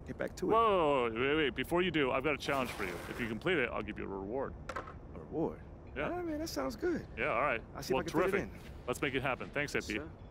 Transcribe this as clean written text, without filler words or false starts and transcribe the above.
get back to it. Whoa, wait. Before you do, I've got a challenge for you. If you complete it, I'll give you a reward. A reward? Yeah. All right, man, that sounds good. Yeah, all right. I'll see if I can fit it in. Let's make it happen. Thanks, FP. Sir.